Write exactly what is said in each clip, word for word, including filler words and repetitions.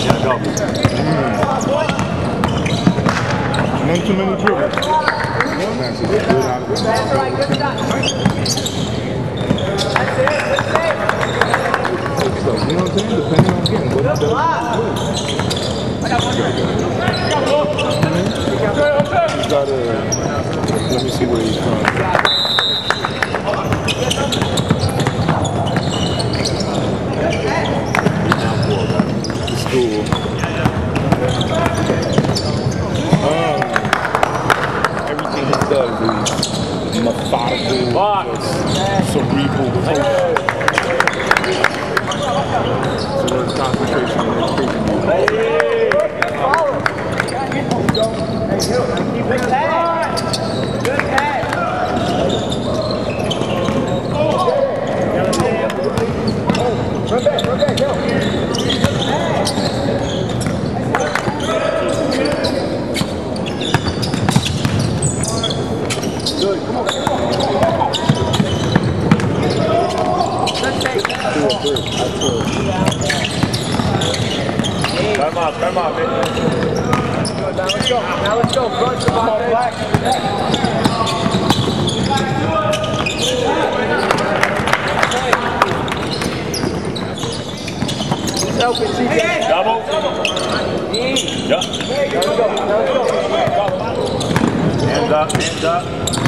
Yeah, go. Mm. None too many dribbles. That's good out of it. That's right, good shot. That's it, good save. So, you know what I'm saying? Depending on getting what he does. I got one here. He's got a, let me see where he's from. School. Um, everything he does is methodical, just cerebral. So there's concentration and education. Good pass. Good pass. Run back, run back, go. Good, come on, come on. Good take. Come on, come on, man. Now let's go. Now let's go. Run some more black. Open, C J. Double. Yeah. Let's go. Let's go. Hands up, hands up.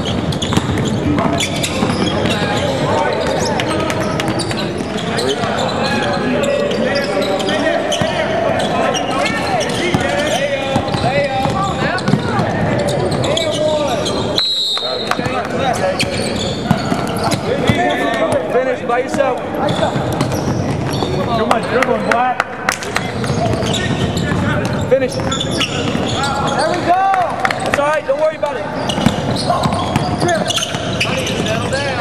Finish by yourself. Too much dribbling, Black. Finish. There we go. That's all right. Don't worry about it. Settle down.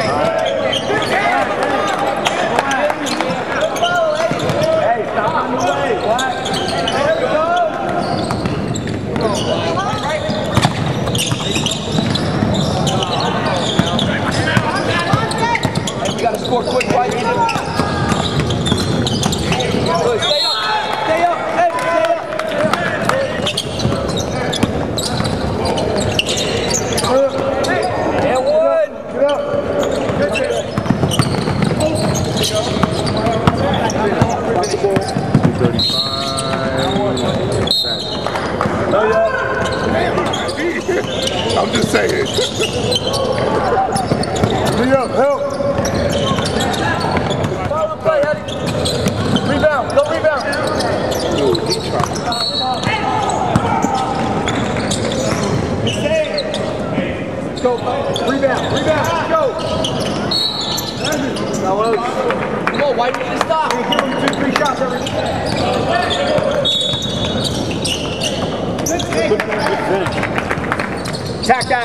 Hey, stop on the way, Black. There we go. Hey, we got to score quick, right? Good. Stay up. Stay up. Hey, stay up. And one. Get up. I'm just saying. Hurry up, help. Follow play, Eddie. Rebound. Go rebound. Dude, he tried. Let's go. Rebound. Rebound. Let's go. Come on, why do you need to stop? Give him two, three shots every Good finish. Attack that.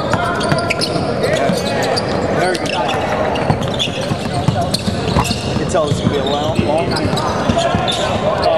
There we go. You can tell this is going to be a long, long night.